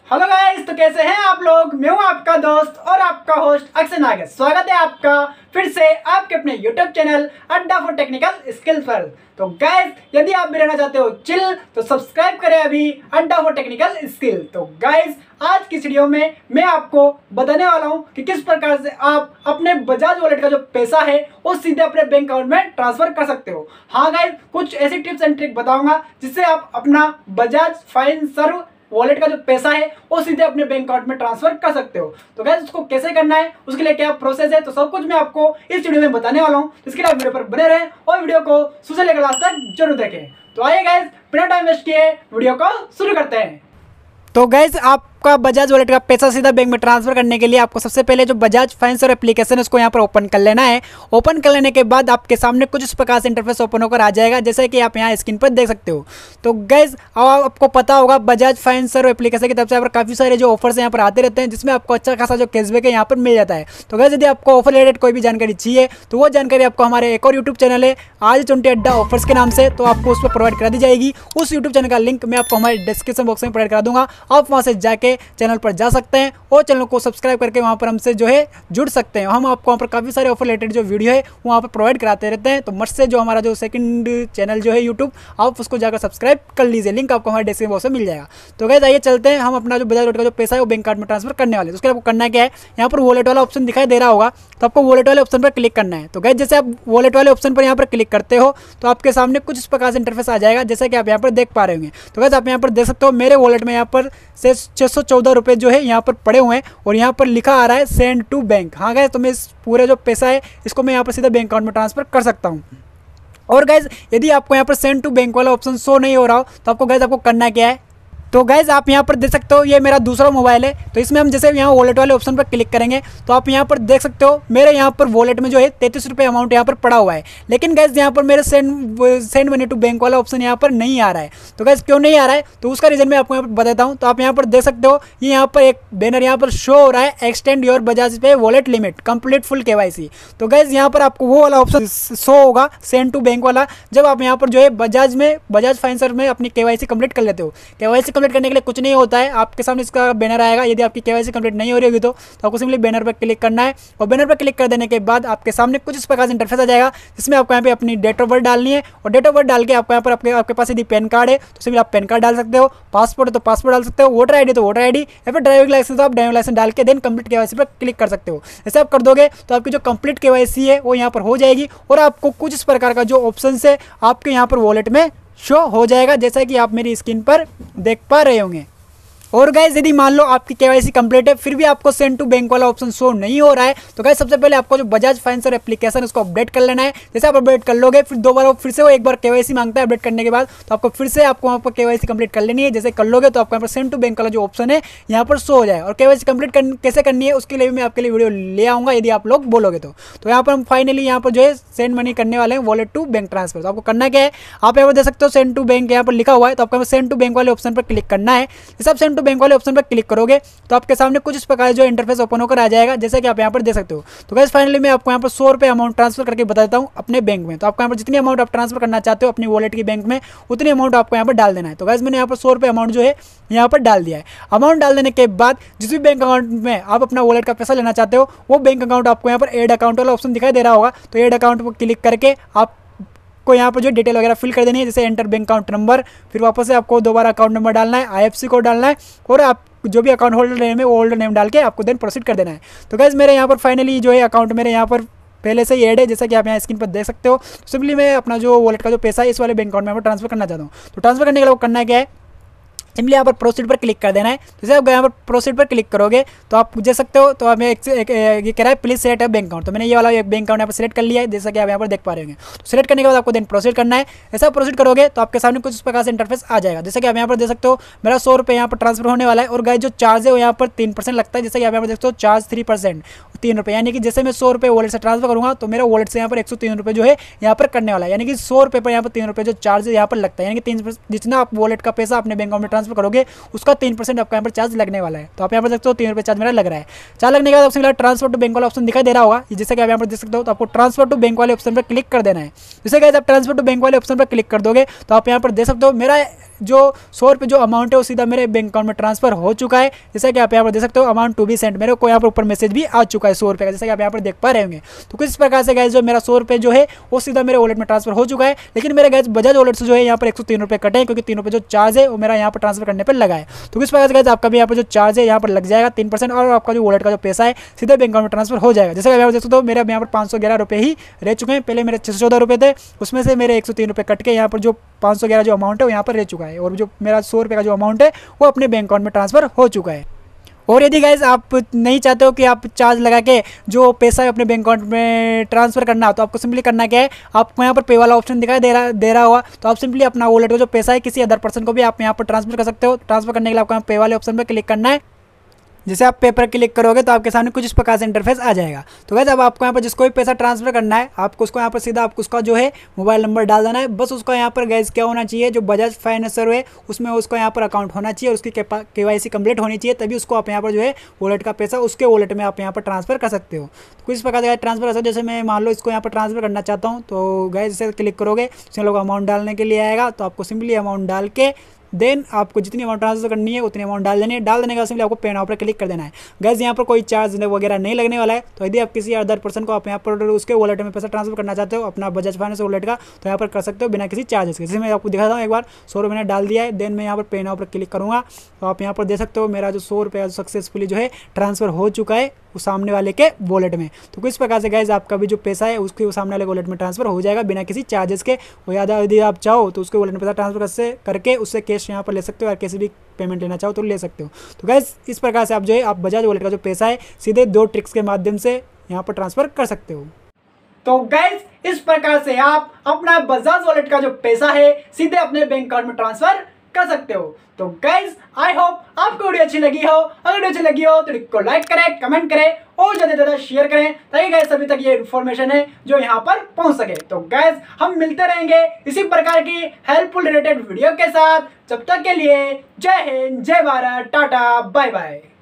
Hello guys, तो कैसे हैं आप लोग। मैं हूं आपका दोस्त और आपका होस्ट अक्षय नागर। स्वागत है आपका फिर से आपके अपने YouTube channel Adda for technical skills पर। तो गाइस, यदि आप भी रहना चाहते हो चिल तो सब्सक्राइब करें अभी अड्डा फॉर टेक्निकल स्किल। तो गाइस, आज की वीडियो में मैं आपको बताने वाला हूं कि किस प्रकार से आप अपने बजाज वॉलेट का जो पैसा है वो सीधे अपने बैंक अकाउंट में ट्रांसफर कर सकते हो। हाँ गाइस, कुछ ऐसी टिप्स एंड ट्रिक बताऊंगा जिससे आप अपना बजाज फाइनेंसर वॉलेट का जो पैसा है वो सीधे अपने बैंक अकाउंट में ट्रांसफर कर सकते हो। तो गाइस, उसको कैसे करना है, उसके लिए क्या प्रोसेस है, तो सब कुछ मैं आपको इस वीडियो में बताने वाला हूँ। इसके लिए आप वीडियो पर बने रहें और वीडियो को शुरू से लेकर लास्ट तक जरूर देखें। तो आइए गाइस, बिना टाइम वेस्ट किए वीडियो को शुरू करते हैं। तो गाइस, आपका बजाज वॉलेट का पैसा सीधा बैंक में ट्रांसफर करने के लिए आपको सबसे पहले जो बजाज फाइनेंसर एप्लीकेशन है उसको यहाँ पर ओपन कर लेना है। ओपन कर लेने के बाद आपके सामने कुछ इस प्रकार से इंटरफेस ओपन होकर आ जाएगा, जैसे कि आप यहाँ स्क्रीन पर देख सकते हो। तो गाइस, आपको पता होगा बजाज फाइनेंसर एप्लीकेशन की तरफ से यहाँ पर काफ़ी सारे जो ऑफर्स यहाँ पर आते रहते हैं, जिसमें आपको अच्छा खासा जो कैशबैक है यहाँ पर मिल जाता है। तो गाइस, यदि आपको ऑफर रिलेटेड कोई भी जानकारी चाहिए तो वो जानकारी आपको हमारे एक और यूट्यूब चैनल है आज20 अड्डा ऑफर्स के नाम से, तो आपको उस पर प्रोवाइड करा दी जाएगी। उस यूट्यूब चैनल का लिंक मैं आपको हमारे डिस्क्रिप्शन बॉक्स में प्रोवाइड करा दूंगा। आप वहाँ से जाके चैनल पर जा सकते हैं और चैनल को सब्सक्राइब करके वहाँ पर हमसे जो है जुड़ सकते हैं। हम आपको वहाँ पर काफ़ी सारे ऑफर रिलेटेड जो वीडियो है वहाँ पर प्रोवाइड कराते रहते हैं। तो मत से जो हमारा जो सेकंड चैनल जो है यूट्यूब, आप उसको जाकर सब्सक्राइब कर लीजिए, लिंक आपको हमारे डिस्क्रिप्शन बॉक्स में मिल जाएगा। तो गाइस, आइए चलते हैं, हम अपना जो बजाज वॉलेट का जो पैसा है वो बैंक कार्ड में ट्रांसफर करने वाले हैं। तो उसके लिए आपको करना क्या है, यहाँ पर वॉलेट वाला ऑप्शन दिखाई दे रहा होगा, तो आपको वॉलेट वाले ऑप्शन पर क्लिक करना है। तो गाइस, जैसे आप वॉलेट वाले ऑप्शन पर यहाँ पर क्लिक करते हो तो आपके सामने कुछ इस प्रकार से इंटरफेस आ जाएगा, जैसे कि आप यहाँ पर देख पा रहे होंगे। तो गाइस, आप यहाँ पर देख सकते हो मेरे वॉलेट में यहाँ पर से 614 रुपये जो है यहाँ पर पड़े हुए हैं और यहाँ पर लिखा आ रहा है सेंड टू बैंक। हाँ गाइस, तो मैं इस पूरे जो पैसा है इसको मैं यहाँ पर सीधा बैंक अकाउंट में ट्रांसफर कर सकता हूँ। और गाइस, यदि आपको यहाँ पर सेंड टू बैंक वाला ऑप्शन शो नहीं हो रहा हो तो आपको गाइस आपको करना क्या है, तो गाइज आप यहाँ पर देख सकते हो ये मेरा दूसरा मोबाइल है। तो इसमें हम जैसे यहाँ वॉलेट वाले ऑप्शन पर क्लिक करेंगे तो आप यहाँ पर देख सकते हो मेरे यहाँ पर वॉलेट में जो है 33 रुपये अमाउंट यहाँ पर पड़ा हुआ है। लेकिन गाइज यहाँ पर मेरे सेंड मनी टू बैंक वाला ऑप्शन यहाँ पर नहीं आ रहा है। तो गाइज क्यों नहीं आ रहा है, तो उसका रीज़न मैं आपको यहाँ पर बताता हूँ। तो आप यहाँ पर देख सकते हो ये यहाँ पर एक बैनर यहाँ पर शो हो रहा है, extend your Bajaj pay wallet limit complete full KYC। तो गाइज यहाँ पर आपको वो वाला ऑप्शन शो होगा सेंड टू बैंक वाला, जब आप यहाँ पर जो है बजाज फाइनेंसर में अपनी KYC कंप्लीट कर लेते हो। KYC कंप्लीट करने के लिए कुछ नहीं होता है, आपके सामने इसका बैनर आएगा। यदि आपकी KYC कंप्लीट नहीं हो रही होगी तो आपको सिंपली बैनर पर क्लिक करना है और बैनर पर क्लिक कर देने के बाद आपके सामने कुछ इस प्रकार से इंटरफेस आ जाएगा, जिसमें आपको यहाँ पे अपनी डेट ऑफ बर्थ डालनी है। और डेट ऑफ बर्थ डाल के आपको यहाँ पर आपके पास यदि पैन कार्ड है तो सिंपली आप पैन कार्ड डाल सकते हो, पासपोर्ट है तो पासपोर्ट डाल सकते हो, वोटर ID तो वोटर ID, या फिर ड्राइविंग लाइसेंस तो आप ड्राइविंग लाइसेंस डाल के देन कंप्लीट KYC पर क्लिक कर सकते हो। ऐसे आप कर दोगे तो आपकी जो कंप्लीट KYC है वो यहाँ पर हो जाएगी और आपको कुछ इस प्रकार का जो ऑप्शन है आपके यहाँ पर वॉलेट में शो हो जाएगा, जैसा कि आप मेरी स्क्रीन पर देख पा रहे होंगे। और गाइस, यदि मान लो आपकी KYC कंप्लीट है फिर भी आपको सेंड टू बैंक वाला ऑप्शन शो नहीं हो रहा है, तो गाइस सबसे पहले आपको जो बजाज फाइनेंसर एप्लीकेशन उसको अपडेट कर लेना है। जैसे आप अपडेट कर लोगे फिर दोबारा फिर से वो एक बार KYC मांगता है अपडेट करने के बाद, तो आपको फिर से आपको वहाँ पर KYC कंप्लीट कर लेनी है। जैसे कर लोगे तो आपको यहाँ पर सेंड टू बैंक वाला जो ऑप्शन है यहाँ पर शो हो जाए। और KYC कंप्लीट कैसे करनी है उसके लिए भी मैं आपके लिए वीडियो ले आऊँगा यदि आप लोग बोलोगे तो यहाँ पर हम फाइनली यहाँ पर जो है सेंड मनी करने वाले हैं वॉलेट टू बैंक ट्रांसफर। तो आपको करना क्या है, आप यहाँ पर देख सकते हो सेंड टू बैंक यहाँ पर लिखा हुआ है, तो आपको सेंड टू बैंक वाले ऑप्शन पर क्लिक करना है। जैसे आप सेंड टू बैंक वाले ऑप्शन पर क्लिक करोगे तो आपके सामने कुछ इस प्रकार जो इंटरफेस ओपन होकर आ जाएगा, जैसे कि आप यहाँ पर देख सकते हो। तो गाइस, फाइनली मैं आपको यहाँ पर 100 रुपये अमाउंट ट्रांसफर करके बता देता हूँ अपने बैंक में। तो आपको यहाँ पर जितनी अमाउंट आप ट्रांसफर करना चाहते हो अपनी वॉलेट की बैंक में उतनी अमाउंट आपको यहाँ पर डाल देना है। तो गाइस, मैंने यहाँ पर 100 रुपये अमाउंट जो है यहाँ पर डाल दिया है। अमाउंट डाल देने के बाद जिस भी बैंक अकाउंट में आप अपना वॉलेट का पैसा लेना चाहते हो वो बैंक अकाउंट आपको यहाँ पर एड अकाउंट वाला ऑप्शन दिखाई दे रहा होगा। तो एड अकाउंट पर क्लिक करके आपको यहाँ पर जो डिटेल वगैरह फिल कर देनी है, जैसे एंटर बैंक अकाउंट नंबर, फिर वापस से आपको दोबारा अकाउंट नंबर डालना है, IFSC कोड डालना है और आप जो भी अकाउंट होल्डर नेम है वो होल्डर नेम डाल के आपको देन प्रोसीड कर देना है। तो गाइस, मेरे यहाँ पर फाइनली जो है अकाउंट मेरे यहाँ पर पहले से ही ऐड है, जैसा कि आप यहाँ स्क्रीन पर देख सकते हो। तो सिंपली मैं अपना जो वॉलेट का जो पैसा है इस वाले बैंक अकाउंट में ट्रांसफर करना चाहता हूँ। तो ट्रांसफर करने के लिए करना क्या है, सिंपली यहाँ पर प्रोसीड पर क्लिक कर देना है। जैसे आप यहाँ पर प्रोसीड पर क्लिक करोगे तो आप देख सकते हो, तो हमें ये कह रहा है please select a bank account. तो मैंने ये वाला एक बैंक अकाउंट यहाँ पर सेलेक्ट कर लिया है, जैसा कि आप यहाँ पर देख पा रहे होंगे। तो सेलेक्ट करने के बाद आपको देन प्रोसीड करना है। ऐसा प्रोसीड करोगे तो आपके सामने कुछ इस प्रकार से इंटरफेस आ जाएगा, जैसे कि आप यहाँ पर देख सकते हो मेरा 100 रुपये यहाँ पर ट्रांसफर होने वाला है। और गाइस, जो चार्ज है वो यहाँ पर 3% लगता है, जैसे कि आप यहाँ पर देखते हो चार्ज 3% 3 रुपये, यानी कि जैसे मैं 100 रुपये वॉलेट से ट्रांसफर करूँगा तो मेरा वॉलेट से यहाँ पर 103 रुपये जो है यहाँ पर करने वाला है, यानी कि 100 रुपये पर यहाँ पर 3 रुपये जो चार्ज यहाँ पर लगता है, यानी कि 3 जितना आप वॉलेट का पैसा अपने बैंक अकाउंट में ट्रांसफर ट्रांसफर करोगे उसका 3% आपका यहाँ पर चार्ज लगने वाला है। तो आप यहाँ पर देखते हो 3 रुपये चार्ज मेरा लग रहा है। चार्ज लगने के बाद आपसे ट्रांसफर टू बैंक वाला ऑप्शन दिखाई दे रहा होगा, जैसे कि आप यहाँ पर देख सकते हो। तो आपको ट्रांसफर टू बैंक वाले ऑप्शन पर क्लिक कर देना है। जैसे कि आप ट्रांसफर टू बैंक वाले ऑप्शन पर क्लिक कर दोगे तो आप यहाँ पर देख सकते हो मेरा जो 100 रुपये जो अमाउंट है वो सीधा मेरे बैंक अकाउंट में ट्रांसफर हो चुका है। जैसा कि आप यहाँ पर देख सकते हो अमाउंट टू बी सेंट, मेरे को यहाँ पर ऊपर मैसेज भी आ चुका है 100 रुपये का, जैसा कि आप यहाँ पर देख पा रहे होंगे। तो किस प्रकार से गाइस जो मेरा 100 रुपये जो है वो सीधा मेरे वॉलेट में ट्रांसफर हो चुका है। लेकिन मेरे गाइस बजाज वॉलेट से जो है यहाँ पर 103 रुपये कटे हैं, क्योंकि 3 रुपये जो चार्ज है वो मेरा यहाँ पर ट्रांसफर करने पर लगा है। तो किस प्रकार से गाइस आपका भी यहाँ पर जो चार्ज है यहाँ पर लग जाएगा 3%, और आपका जो वॉलेट का जो पैसा है सीधे बैंक अकाउंट में ट्रांसफर हो जाएगा। जैसे कि आप देख सकते हो मेरे यहाँ पर 511 रुपये ही रह चुके हैं। पहले मेरे 614 रुपये थे, उसमें से मेरे 103 रुपये कट के यहाँ पर जो 511 जो अमाउंट है वो यहाँ पर रह चुका है, और जो मेरा 100 रुपये का जो अमाउंट है वो अपने बैंक अकाउंट में ट्रांसफर हो चुका है। और यदि गाइज आप नहीं चाहते हो कि आप चार्ज लगा के जो पैसा है अपने बैंक अकाउंट में ट्रांसफर करना, तो आपको सिंपली करना क्या है, आपको यहाँ पर पे वाला ऑप्शन दिखाई दे रहा होगा। तो आप सिंपली अपना वॉलेट का जो पैसा है किसी अदर पर्सन को भी आप यहाँ पर ट्रांसफर कर सकते हो। ट्रांसफर करने के लिए आपको यहाँ पे वाले ऑप्शन पर क्लिक करना है। जैसे आप पे पर क्लिक करोगे तो आपके सामने कुछ इस प्रकार से इंटरफेस आ जाएगा। तो गाइस अब आपको यहाँ पर जिसको भी पैसा ट्रांसफर करना है आपको उसको यहाँ पर सीधा आपको उसका जो है मोबाइल नंबर डाल देना है। बस उसका यहाँ पर गाइस क्या होना चाहिए, जो बजाज फाइनेंसर है उसमें उसका यहाँ पर अकाउंट होना चाहिए, उसकी KYC कंप्लीट होनी चाहिए, तभी उसको आप यहाँ पर जो है वॉलेट का पैसा उसके वॉलेट में आप यहाँ पर ट्रांसफर कर सकते हो। तो कुछ प्रकार से ट्रांसफर कर सकते हो। जैसे मैं मान लो इसको यहाँ पर ट्रांसफर करना चाहता हूँ, तो गाइस इसे क्लिक करोगे उसमें लोग अमाउंट डालने के लिए आएगा। तो आपको सिंपली अमाउंट डाल के देन आपको जितनी अमाउंट ट्रांसफर करनी है उतनी अमाउंट डाल देनी है। डाल देने के बाद सिंपली आपको पे नाउ पर क्लिक कर देना है। गैस यहाँ पर कोई चार्ज वगैरह नहीं लगने वाला है। तो यदि आप किसी अदर पर्सन को आप यहाँ पर उसके वॉलेट में पैसा ट्रांसफर करना चाहते हो अपना बजाज फाइनेंस वॉलेट का, तो यहाँ पर कर सकते हो बिना किसी चार्जेस के। जैसे मैं आपको दिखाता हूँ, एक बार 100 रुपये मैंने डाल दिया है, देन मैं यहाँ पर पे नाउ पर क्लिक करूँगा तो आप यहाँ पर देख सकते हो मेरा जो 100 रुपये सक्सेसफुली जो है ट्रांसफर हो चुका है उस सामने वाले के वॉलेट में। तो किस प्रकार से गाइज आपका भी जो पैसा है उसके सामने वाले वॉलेट में ट्रांसफर हो जाएगा बिना किसी चार्जेस के। और यदि आप चाहो तो उसके वॉलेट में पैसा ट्रांसफर करके उससे कैश यहाँ पर ले सकते हो, और कैसे भी पेमेंट लेना चाहो तो ले सकते हो। तो गाइज इस प्रकार से आप जो है आप बजाज वॉलेट का जो पैसा है सीधे 2 ट्रिक्स के माध्यम से यहाँ पर ट्रांसफर कर सकते हो। तो गाइज इस प्रकार से आप अपना बजाज वॉलेट का जो पैसा है सीधे अपने बैंक अकाउंट में ट्रांसफर कर सकते हो। तो गाइज आई होप आपको वीडियो अच्छी लगी हो। अगर वीडियो अच्छी लगी हो तो वीडियो को लाइक करें, कमेंट करें और ज़्यादा से ज़्यादा शेयर करें, ताकि गाइज अभी तक ये इन्फॉर्मेशन है जो यहाँ पर पहुँच सके। तो गाइज हम मिलते रहेंगे इसी प्रकार की हेल्पफुल रिलेटेड वीडियो के साथ। जब तक के लिए जय हिंद, जय भारत, टाटा, बाय बाय।